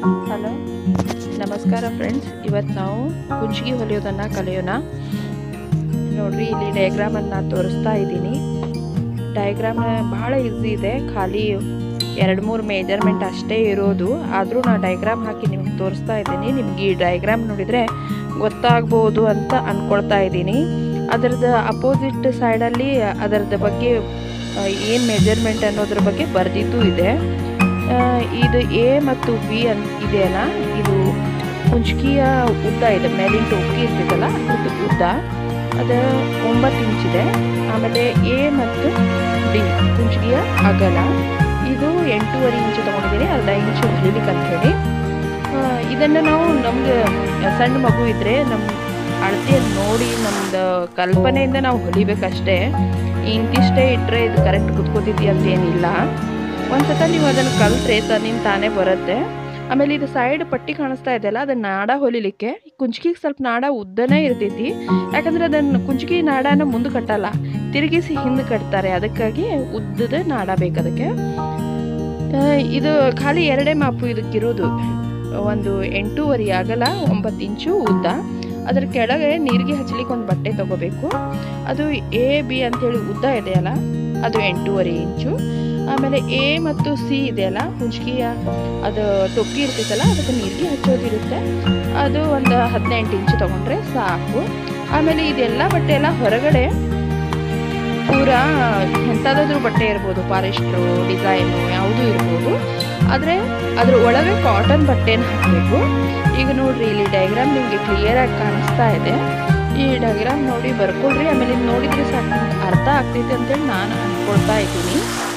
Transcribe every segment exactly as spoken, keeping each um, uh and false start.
Hello ನಮಸ್ಕಾರ friends, ಇವತ್ತು ನಾವು ಕುಂಚಿಗೆ ಹೊಲಿಯೋದನ್ನು ಕಲಿಯೋಣ. ನೋಡ್ರಿ, ಇಲ್ಲಿ ಡಯಾಗ್ರಾಮನ್ನು ತೋರಿಸ್ತಾ ಇದ್ದೀನಿ. ಡಯಾಗ್ರಾಮ್ ಭಾಳ ಈಸಿ ಇದೆ, ಖಾಲಿ ಎರಡು ಮೂರು ಮೇಜರ್ಮೆಂಟ್ ಅಷ್ಟೇ ಇರೋದು. ಆದರೂ ನಾನು ಡಯಾಗ್ರಾಮ್ ಹಾಕಿ ನಿಮ್ಗೆ ತೋರಿಸ್ತಾ ಇದ್ದೀನಿ. ನಿಮ್ಗೆ ಈ ಡಯಾಗ್ರಾಮ್ ನೋಡಿದರೆ ಗೊತ್ತಾಗ್ಬೋದು ಅಂತ ಅಂದ್ಕೊಳ್ತಾ ಇದ್ದೀನಿ. ಅದರದ್ದು ಅಪೋಸಿಟ್ ಸೈಡಲ್ಲಿ ಅದರದ ಬಗ್ಗೆ ಏನು ಮೆಜರ್ಮೆಂಟ್ ಅನ್ನೋದ್ರ ಬಗ್ಗೆ ಬರೆದಿದ್ದು ಇದೆ. ಇದು ಎ ಮತ್ತು ಬಿ ಅಂತ ಇದೆಯಲ್ಲ, ಇದು ಕುಂಚಿಗೆಯ ಉದ್ದ ಇದೆ. ಮೇಲಿನ ಟೋಪಿ ಇರ್ತದಲ್ಲ ಅದ್ರದ್ದು ಉದ್ದ ಅದು ಒಂಬತ್ತು ಇಂಚಿದೆ. ಆಮೇಲೆ ಎ ಮತ್ತು ಡಿ ಕುಂಚಿಗೆಯ ಅಗಲ ಇದು ಎಂಟೂವರೆ ಇಂಚು ತೊಗೊಂಡಿದ್ದೀನಿ, ಅರ್ಧ ಇಂಚು ಹೊಲಿಲಿಕ್ಕೆ ಅಂತ ಹೇಳಿ. ಇದನ್ನು ನಾವು ನಮ್ಗೆ ಸಣ್ಣ ಮಗು ಇದ್ದರೆ ನಮ್ಮ ಅಳತೆಯನ್ನು ನೋಡಿ ನಮ್ಮದು ಕಲ್ಪನೆಯಿಂದ ನಾವು ಹೊಲಿಬೇಕಷ್ಟೇ. ಇಂತಿಷ್ಟೇ ಇಟ್ಟರೆ ಇದು ಕರೆಕ್ಟ್ ಕುತ್ಕೋತಿದ್ದಿ ಅಂತೇನಿಲ್ಲ. ಒಂದು ಸತ ನೀವು ಅದನ್ನು ಕಲಿತ್ರೆ ತನ್ನಿಂದ ತಾನೇ ಬರುತ್ತೆ. ಆಮೇಲೆ ಇದು ಸೈಡ್ ಪಟ್ಟಿ ಕಾಣಿಸ್ತಾ ಇದೆಯಲ್ಲ, ಅದನ್ನು ನಾಡ ಹೊಲಿಲಿಕ್ಕೆ ಕುಂಚಿಗೆಗೆ ಸ್ವಲ್ಪ ನಾಡ ಉದ್ದನೇ ಇರ್ತೈತಿ. ಯಾಕಂದರೆ ಅದನ್ನು ಕುಂಚಿಗೆ ನಾಡನ ಮುಂದೆ ಕಟ್ಟಲ್ಲ, ತಿರುಗಿಸಿ ಹಿಂದೆ ಕಟ್ತಾರೆ. ಅದಕ್ಕಾಗಿ ಉದ್ದದ ನಾಡ ಬೇಕು ಅದಕ್ಕೆ. ಇದು ಖಾಲಿ ಎರಡೇ ಮಾಪು ಇದಕ್ಕಿರೋದು. ಒಂದು ಎಂಟೂವರೆ ಅಗಲ, ಒಂಬತ್ತು ಇಂಚು ಉದ್ದ. ಅದರ ಕೆಳಗೆ ನೀರಿಗೆ ಹಚ್ಚಲಿಕ್ಕೆ ಒಂದು ಬಟ್ಟೆ ತಗೋಬೇಕು. ಅದು ಎ ಬಿ ಅಂಥೇಳಿ ಉದ್ದ ಇದೆಯಲ್ಲ, ಅದು ಎಂಟೂವರೆ ಇಂಚು. ಆಮೇಲೆ ಎ ಮತ್ತು ಸಿ ಇದೆಯಲ್ಲ, ಕುಂಚಿಗೆಯ ಅದು ಟೊಕ್ಕಿ ಇರ್ತೈತಲ್ಲ, ಅದಕ್ಕೆ ನೀರಿಗೆ ಹಚ್ಚೋದಿರುತ್ತೆ. ಅದು ಒಂದು ಹದಿನೆಂಟು ಇಂಚು ತೊಗೊಂಡ್ರೆ ಸಾಕು. ಆಮೇಲೆ ಇದೆಲ್ಲ ಬಟ್ಟೆ ಎಲ್ಲ ಹೊರಗಡೆ ಪೂರಾ ಎಂಥದಾದ್ರೂ ಬಟ್ಟೆ ಇರ್ಬೋದು, ಪಾಲಿಸ್ಟ್ರು, ಡಿಸೈನು ಯಾವುದೂ ಇರ್ಬೋದು. ಆದರೆ ಅದ್ರ ಒಳಗೆ ಕಾಟನ್ ಬಟ್ಟೆನ ಹಾಕಬೇಕು. ಈಗ ನೋಡ್ರಿ, ಇಲ್ಲಿ ಡಯಾಗ್ರಾಮ್ ನಿಮಗೆ ಕ್ಲಿಯರಾಗಿ ಕಾಣಿಸ್ತಾ ಇದೆ. ಈ ಡಯಾಗ್ರಾಮ್ ನೋಡಿ ಬರ್ಕೊಳ್ರಿ. ಆಮೇಲೆ ಇದು ನೋಡಿದರೆ ಸಾಕು ಅರ್ಥ ಆಗ್ತೈತೆ ಅಂತೇಳಿ ನಾನು ಅಂದ್ಕೊಳ್ತಾ ಇದ್ದೀನಿ.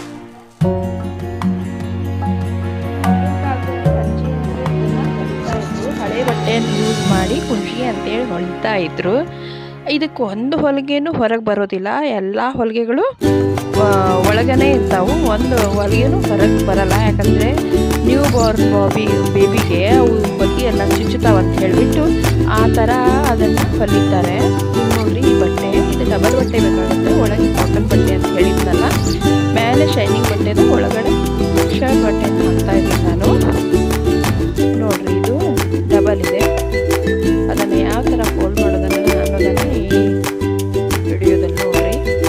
ಹಳೆ ಬಟ್ಟೆಯನ್ನು ಯೂಸ್ ಮಾಡಿ ಕುಂಚಿಗೆ ಅಂತೇಳಿ ಹೊಲಿತಾ ಇದ್ರು. ಇದಕ್ಕೆ ಒಂದು ಹೊಲಿಗೆನೂ ಹೊರಗೆ ಬರೋದಿಲ್ಲ, ಎಲ್ಲ ಹೊಲಿಗೆಗಳು ಒಳಗನೆ ಇರ್ತಾವೆ. ಒಂದು ಹೊಲಿಗೆನೂ ಹೊರಗೆ ಬರಲ್ಲ. ಯಾಕಂದರೆ ನ್ಯೂ ಬಾರ್ನ್ ಬಾಬಿ ಬೇಬಿಗೆ ಅವು ಬಗ್ಗೆ ಎಲ್ಲ ಚುಚ್ಚುತ್ತಾವ ಅಂತ ಹೇಳಿಬಿಟ್ಟು ಆ ಥರ ಅದನ್ನು ಹೊಲಿತಾರೆ. ನೋಡ್ರಿ, ಈ ಬಟ್ಟೆ ಇದು ಡಬಲ್ ಬಟ್ಟೆ ಬೇಕಾಗುತ್ತೆ. ಒಳಗೆ ಕಾಟನ್ ಬಟ್ಟೆ ಅಂತ ಹೇಳಿದ್ನಲ್ಲ, ಮೇಲೆ ಶೈನಿಂಗ್ ಬಟ್ಟೆದು, ಒಳಗಡೆ ಶರ್ಟ್ ಬಟ್ಟೆನ ಹಾಕ್ತಾ ಇದ್ದೀನಿ ನಾನು. ನೋಡ್ರಿ, ಇದು ಡಬಲ್ ಇದೆ. ಅದನ್ನು ಯಾವ ಥರ ಫೋಲ್ಡ್ ಮಾಡೋದನ್ನು ಅನ್ನೋದನ್ನು ಈ ವಿಡಿಯೋದಲ್ಲಿ ನೋಡ್ರಿ.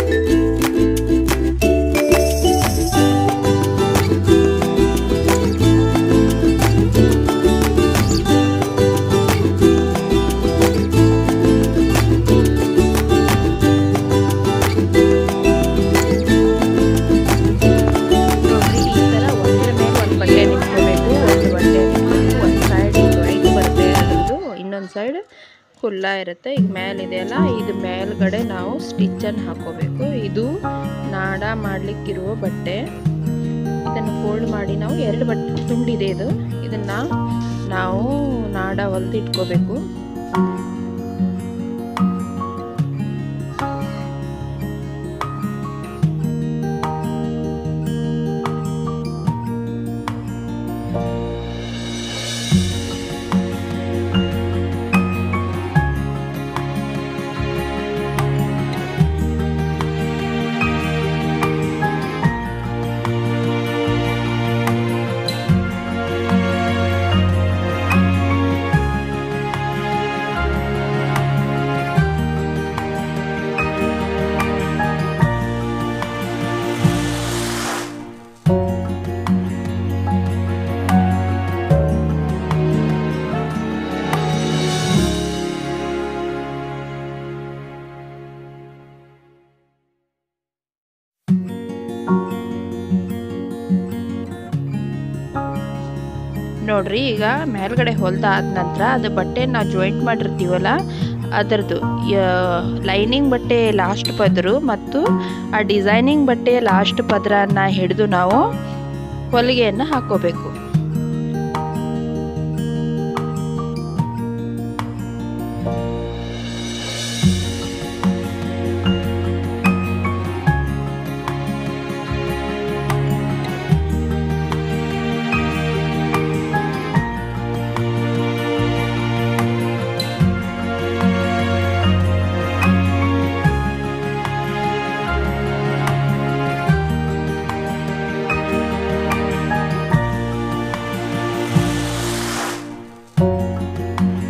ಸೈಡ್ ಖುಲ್ಲ ಇರುತ್ತೆ. ಈಗ ಮೇಲಿದೆಯಲ್ಲ, ಇದು ಮೇಲ್ಗಡೆ ನಾವು ಸ್ಟಿಚ್ಚನ್ನು ಹಾಕೋಬೇಕು. ಇದು ನಾಡ ಮಾಡಲಿಕ್ಕಿರುವ ಬಟ್ಟೆ. ಇದನ್ನು ಫೋಲ್ಡ್ ಮಾಡಿ ನಾವು ಎರಡು ಬಟ್ಟೆ ತುಂಡಿದೆ ಇದು, ಇದನ್ನು ನಾವು ನಾಡ ಹೊಲ್ದು ಇಟ್ಕೋಬೇಕು. ನೋಡ್ರಿ, ಈಗ ಮೇಲ್ಗಡೆ ಹೊಲ್ದಾದ ನಂತರ ಅದು ಬಟ್ಟೆ ನಾವು ಜಾಯಿಂಟ್ ಮಾಡಿರ್ತೀವಲ್ಲ, ಅದರದ್ದು ಲೈನಿಂಗ್ ಬಟ್ಟೆ ಲಾಸ್ಟ್ ಪದರು ಮತ್ತು ಆ ಡಿಸೈನಿಂಗ್ ಬಟ್ಟೆ ಲಾಸ್ಟ್ ಪದರನ್ನು ಹಿಡಿದು ನಾವು ಹೊಲಿಗೆಯನ್ನು ಹಾಕೋಬೇಕು.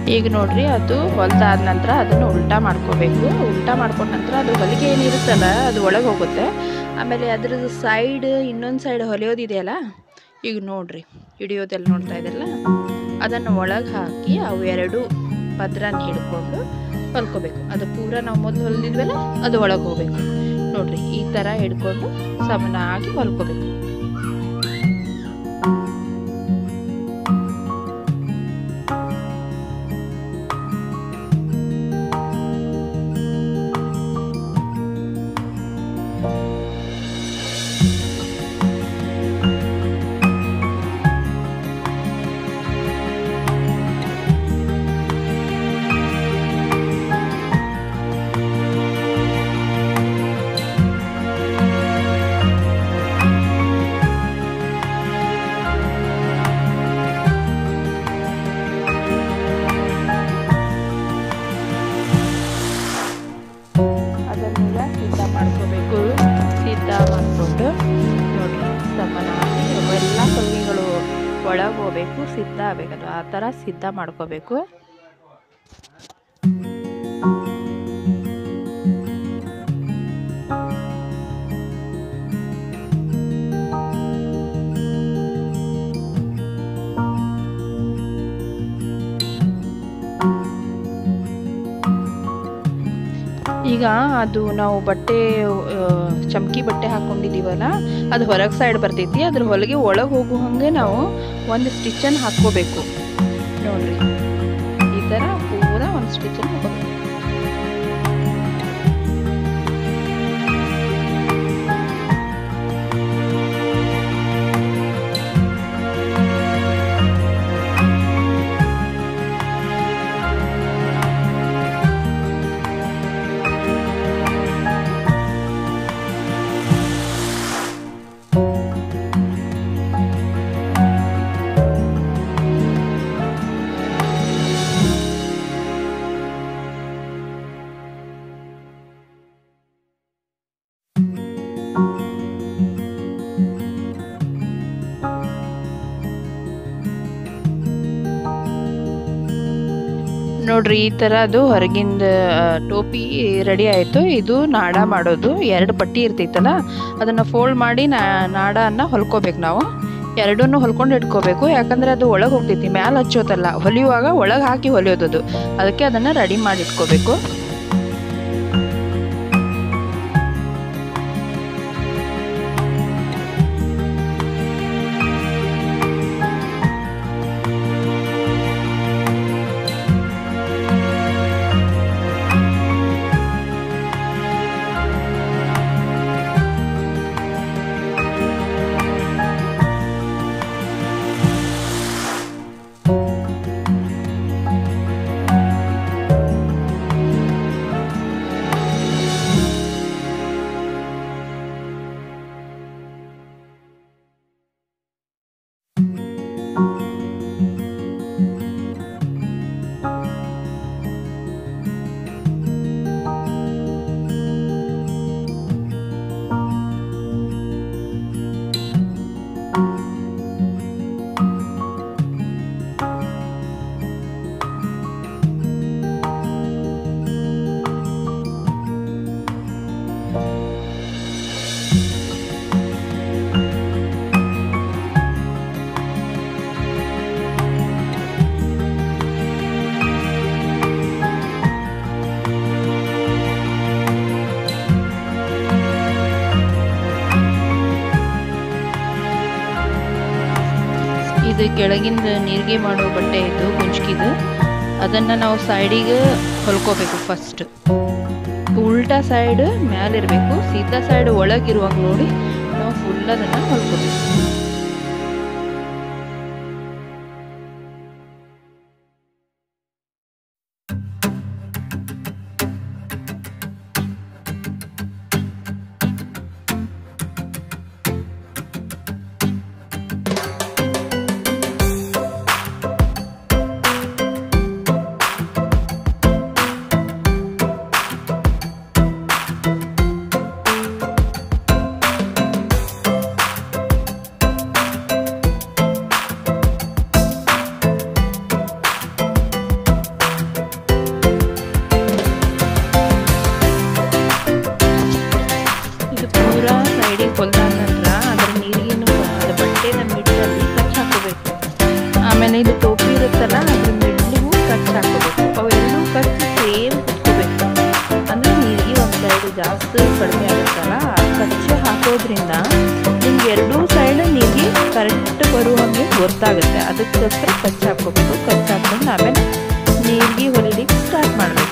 ಈಗ ನೋಡ್ರಿ ಅದು ಹೊಲ್ದಾದ ನಂತರ ಅದನ್ನು ಉಲ್ಟಾ ಮಾಡ್ಕೋಬೇಕು. ಉಲ್ಟಾ ಮಾಡ್ಕೊಂಡ ನಂತರ ಅದು ಹೊಲಿಗೆ ಏನಿರುತ್ತಲ್ಲ ಅದು ಒಳಗೆ ಹೋಗುತ್ತೆ. ಆಮೇಲೆ ಅದ್ರದ್ದು ಸೈಡ್ ಇನ್ನೊಂದು ಸೈಡ್ ಹೊಲಿಯೋದಿದೆಯಲ್ಲ, ಈಗ ನೋಡ್ರಿ ಹಿಡಿಯೋದೆಲ್ಲ ನೋಡ್ತಾ ಇದ್ದಲ್ಲ, ಅದನ್ನು ಒಳಗೆ ಹಾಕಿ ಅವು ಎರಡು ಪದ್ರನ ಹಿಡ್ಕೊಂಡು ಹೊಲ್ಕೋಬೇಕು. ಅದು ಪೂರ ನಾವು ಮೊದಲು ಹೊಲಿದ್ವಲ್ಲ ಅದು ಒಳಗೆ ಹೋಗ್ಬೇಕು ನೋಡ್ರಿ. ಈ ಥರ ಹಿಡ್ಕೊಂಡು ಸಮನಾಗಿ ಹೊಲ್ಕೋಬೇಕು. ಮಾಡ್ಕೋಬೇಕು. ಸಿದ್ಧ ಮಾಡಿಕೊಂಡು ನೋಡ್ರಿ ಸಮನಾಗಿ ಎಲ್ಲ ಹೊಲಿಗೆಗಳು ಒಳಗೆ ಹೋಗ್ಬೇಕು, ಸಿದ್ಧ ಆಗಬೇಕದು. ಆ ಥರ ಸಿದ್ಧ ಮಾಡ್ಕೋಬೇಕು. ಈಗ ಅದು ನಾವು ಬಟ್ಟೆ ಚಮಕಿ ಬಟ್ಟೆ ಹಾಕ್ಕೊಂಡಿದ್ದೀವಲ್ಲ, ಅದು ಹೊರಗೆ ಸೈಡ್ ಬರ್ತೈತಿ. ಅದ್ರ ಹೊಲಿಗೆ ಒಳಗೆ ಹೋಗೋ ಹಾಗೆ ನಾವು ಒಂದು ಸ್ಟಿಚನ್ನು ಹಾಕ್ಕೋಬೇಕು ನೋಡ್ರಿ. ಈ ಥರ ಪೂರ ಒಂದು ಸ್ಟಿಚನ್ನು ಹಾಕೋಬೇಕು. ನೋಡ್ರಿ ಈ ಥರ ಅದು ಹೊರಗಿಂದ ಟೋಪಿ ರೆಡಿ ಆಯಿತು. ಇದು ನಾಡ ಮಾಡೋದು. ಎರಡು ಪಟ್ಟಿ ಇರ್ತೈತಲ್ಲ, ಅದನ್ನು ಫೋಲ್ಡ್ ಮಾಡಿ ನಾಡನ್ನು ಹೊಲ್ಕೋಬೇಕು. ನಾವು ಎರಡನ್ನೂ ಹೊಲ್ಕೊಂಡು ಇಟ್ಕೋಬೇಕು. ಯಾಕಂದರೆ ಅದು ಒಳಗೆ ಹೋಗ್ತೈತಿ, ಮ್ಯಾಲೆ ಹಚ್ಚೋದಲ್ಲ, ಹೊಲಿಯುವಾಗ ಒಳಗೆ ಹಾಕಿ ಹೊಲಿಯೋದದು. ಅದಕ್ಕೆ ಅದನ್ನು ರೆಡಿ ಮಾಡಿ ಇಟ್ಕೋಬೇಕು. ಇದು ಕೆಳಗಿಂದ ನೀರಿಗೆ ಮಾಡೋ ಬಟ್ಟೆ ಇದು ಕುಂಚ್ಕಿದು. ಅದನ್ನು ನಾವು ಸೈಡಿಗೆ ಹೊಲ್ಕೋಬೇಕು. ಫಸ್ಟ್ ಉಲ್ಟಾ ಸೈಡ್ ಮ್ಯಾಲಿರಬೇಕು, ಸೀದಾ ಸೈಡ್ ಒಳಗಿರುವಾಗ ನೋಡಿ ನಾವು ಫುಲ್ ಅದನ್ನು ಹೊಲ್ಕೋಬೇಕು. ಆಮೇಲೆ ಇದು ಟೋಪಿ ಇರುತ್ತಲ್ಲ ಅದ್ರ ಮಿಡ್ಲಿಗೂ ಕಚ್ ಹಾಕೋಬೇಕು. ಅವೆರಡೂ ಕಚ್ ಸೇಮ್ ಕುತ್ಕೋಬೇಕು. ಅಂದರೆ ನೀರಿಗೆ ಒಂದು ಸೈಡ್ ಜಾಸ್ತಿ ಕಡಿಮೆ ಆಗುತ್ತಲ್ಲ, ಕಚ್ಚು ಹಾಕೋದ್ರಿಂದ ನಿಮ್ಗೆ ಎರಡೂ ಸೈಡ್ ನೀರಿಗೆ ಕರೆಕ್ಟ್ ಬರುವ ಹಾಗೆ ಗೊತ್ತಾಗುತ್ತೆ. ಅದಕ್ಕೋಸ್ಕರ ಕಚ್ಚು ಹಾಕೋಬೇಕು. ಕಚ್ಚು ಹಾಕೊಂಡು ಆಮೇಲೆ ನೀರಿಗೆ ಹೊಲಿಲಿಕ್ಕೆ ಸ್ಟಾರ್ಟ್ ಮಾಡಬೇಕು.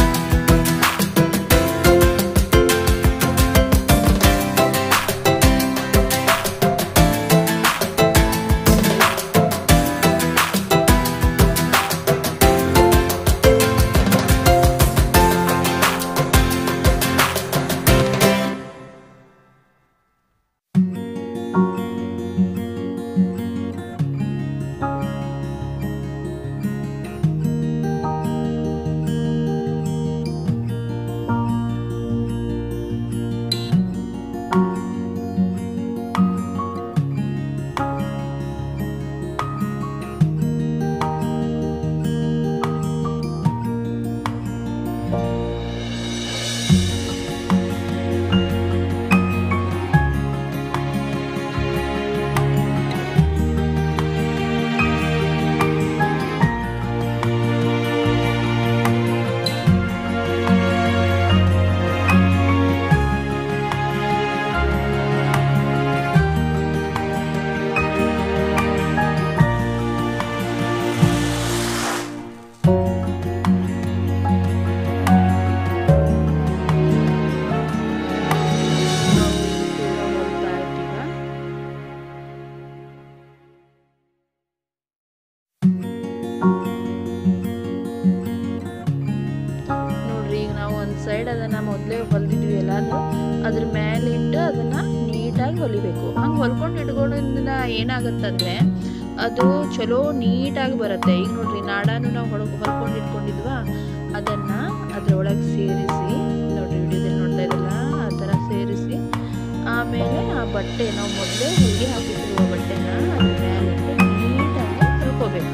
ಸೈಡ್ ಅದನ್ನು ಮೊದಲೇ ಹೊಲಿದಿದ್ವಿ ಎಲ್ಲ, ಅದು ಅದ್ರ ಮೇಲೆ ಇಟ್ಟು ಅದನ್ನು ನೀಟಾಗಿ ಹೊಲಿಬೇಕು. ಹಂಗೆ ಹೊಲ್ಕೊಂಡು ಇಟ್ಕೊಳ್ಳೋದ್ರಿಂದ ಏನಾಗುತ್ತಂದರೆ ಅದು ಚಲೋ ನೀಟಾಗಿ ಬರುತ್ತೆ. ಈಗ ನೋಡ್ರಿ ನಾಡಾನು ನಾವು ಹೊಳ ಹೊಲ್ಕೊಂಡು ಇಟ್ಕೊಂಡಿದ್ವಾ, ಅದನ್ನು ಅದರೊಳಗೆ ಸೇರಿಸಿ ನೋಡ್ರಿ ವಿಡಿಯೋದಲ್ಲಿ ನೋಡ್ತಾ ಇದ್ದಲ್ಲ ಆ ಥರ ಸೇರಿಸಿ ಆಮೇಲೆ ಆ ಬಟ್ಟೆ ನಾವು ಮೊದಲೇ ಹೊಲಿಗೆ ಹಾಕಿಟ್ಟಿರುವ ಬಟ್ಟೆನ ಅದ್ರ ಮೇಲೆ ಇಟ್ಟು ನೀಟಾಗಿ ಹೊಲ್ಕೋಬೇಕು.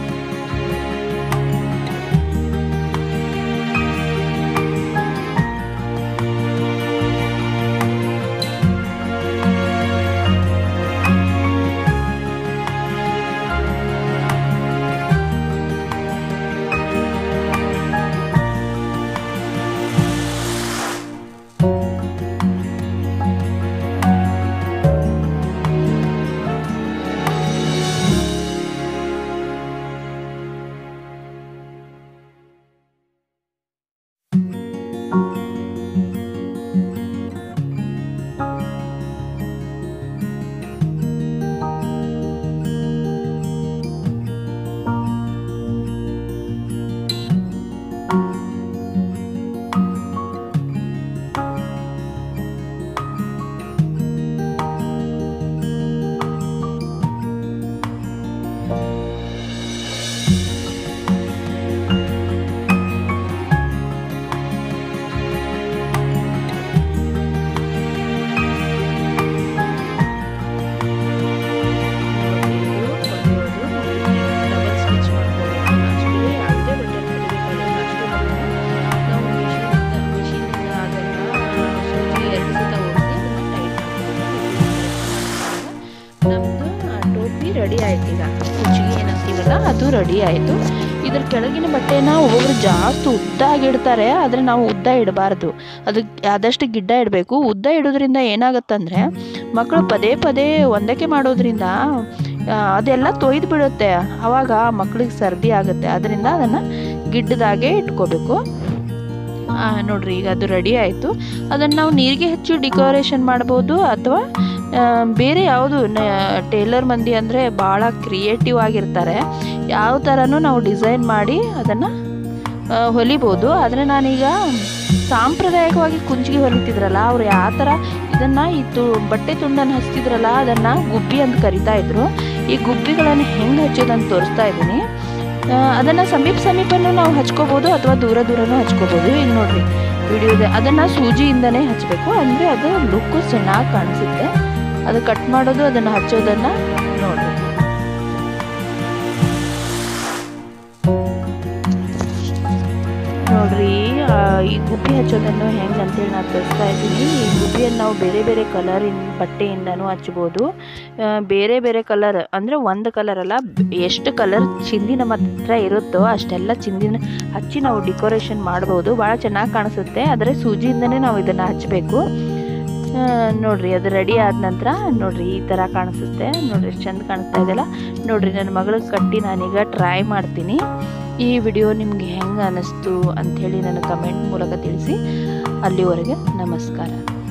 ರೆಡಿ ಆಯ್ತು. ಈಗ ಕುಚ್ಚಿಗೆ ಏನಂತೀವಲ್ಲ ಅದು ರೆಡಿ ಆಯಿತು. ಇದ್ರ ಕೆಳಗಿನ ಬಟ್ಟೆನ ಒಬ್ಬೊಬ್ರು ಜಾಸ್ತಿ ಉದ್ದ ಆಗಿಡ್ತಾರೆ, ಆದರೆ ನಾವು ಉದ್ದ ಇಡಬಾರ್ದು. ಅದಕ್ಕೆ ಆದಷ್ಟು ಗಿಡ್ಡ ಇಡಬೇಕು. ಉದ್ದ ಇಡೋದ್ರಿಂದ ಏನಾಗುತ್ತಂದರೆ ಮಕ್ಕಳು ಪದೇ ಪದೇ ಒಂದಕ್ಕೆ ಮಾಡೋದ್ರಿಂದ ಅದೆಲ್ಲ ತೊಯ್ದು ಬಿಡುತ್ತೆ. ಆವಾಗ ಮಕ್ಕಳಿಗೆ ಸರ್ದಿ ಆಗುತ್ತೆ. ಅದರಿಂದ ಅದನ್ನು ಗಿಡ್ಡದಾಗೆ ಇಟ್ಕೋಬೇಕು. ನೋಡ್ರಿ ಈಗ ಅದು ರೆಡಿ ಆಯಿತು. ಅದನ್ನು ನಾವು ನೀರಿಗೆ ಹೆಚ್ಚು ಡೆಕೋರೇಷನ್ ಮಾಡ್ಬೋದು, ಅಥವಾ ಬೇರೆ ಯಾವುದು ಟೇಲರ್ ಮಂದಿ ಅಂದರೆ ಭಾಳ ಕ್ರಿಯೇಟಿವ್ ಆಗಿರ್ತಾರೆ, ಯಾವ ಥರನೂ ನಾವು ಡಿಸೈನ್ ಮಾಡಿ ಅದನ್ನು ಹೊಲಿಬೋದು. ಆದರೆ ನಾನೀಗ ಸಾಂಪ್ರದಾಯಿಕವಾಗಿ ಕುಂಚಿಗೆ ಹೊಲಿತಿದ್ರಲ್ಲ ಅವ್ರು ಯಾವ ಥರ ಇದನ್ನು ಈ ತು ಬಟ್ಟೆ ತುಂಡನ್ನು ಹಚ್ತಿದ್ರಲ್ಲ ಅದನ್ನು ಗುಬ್ಬಿ ಅಂತ ಕರಿತಾ ಇದ್ರು. ಈ ಗುಬ್ಬಿಗಳನ್ನು ಹೆಂಗೆ ಹಚ್ಚೋದಂತ ತೋರಿಸ್ತಾ ಇದ್ದೀನಿ. ಅದನ್ನು ಸಮೀಪ ಸಮೀಪನೂ ನಾವು ಹಚ್ಕೋಬೋದು ಅಥವಾ ದೂರ ದೂರನೂ ಹಚ್ಕೋಬೋದು. ಈಗ ನೋಡ್ರಿ ವಿಡಿಯೋದ ಅದನ್ನು ಸೂಜಿಯಿಂದನೇ ಹಚ್ಚಬೇಕು, ಅಂದರೆ ಅದು ಲುಕ್ಕು ಚೆನ್ನಾಗಿ ಕಾಣಿಸುತ್ತೆ. ಅದು ಕಟ್ ಮಾಡೋದು ಅದನ್ನು ಹಚ್ಚೋದನ್ನು ನೋಡ್ರಿ. ನೋಡ್ರಿ ಈ ಗುಬ್ಬಿ ಹಚ್ಚೋದನ್ನು ಹೆಂಗೆ ಅಂತೇಳಿ ನಾನು ತೋರಿಸ್ತಾ ಇದ್ದೀನಿ. ಈ ಗುಬ್ಬಿಯನ್ನು ನಾವು ಬೇರೆ ಬೇರೆ ಕಲರಿನ ಬಟ್ಟೆಯಿಂದನೂ ಹಚ್ಬೋದು. ಬೇರೆ ಬೇರೆ ಕಲರ್ ಅಂದರೆ ಒಂದು ಕಲರ್ ಅಲ್ಲ, ಎಷ್ಟು ಕಲರ್ ಚಿಂದಿ ನಮ್ಮ ಹತ್ರ ಇರುತ್ತೋ ಅಷ್ಟೆಲ್ಲ ಚಿಂದಿನ ಹಚ್ಚಿ ನಾವು ಡೆಕೋರೇಷನ್ ಮಾಡ್ಬೋದು. ಭಾಳ ಚೆನ್ನಾಗಿ ಕಾಣಿಸುತ್ತೆ. ಆದರೆ ಸೂಜಿಯಿಂದನೇ ನಾವು ಇದನ್ನು ಹಚ್ಚಬೇಕು. ನೋಡಿರಿ ಅದು ರೆಡಿ ಆದ ನಂತರ ನೋಡಿರಿ ಈ ಥರ ಕಾಣಿಸುತ್ತೆ. ನೋಡಿರಿ ಎಷ್ಟು ಚಂದ ಕಾಣಿಸ್ತಾ ಇದೆಯಲ್ಲ. ನೋಡಿರಿ ನನ್ನ ಮಗಳಿಗೆ ಕಟ್ಟಿ ನಾನೀಗ ಟ್ರೈ ಮಾಡ್ತೀನಿ. ಈ ವಿಡಿಯೋ ನಿಮಗೆ ಹೆಂಗೆ ಅನ್ನಿಸ್ತು ಅಂಥೇಳಿ ನನ್ನ ಕಮೆಂಟ್ ಮೂಲಕ ತಿಳಿಸಿ. ಅಲ್ಲಿವರೆಗೆ ನಮಸ್ಕಾರ.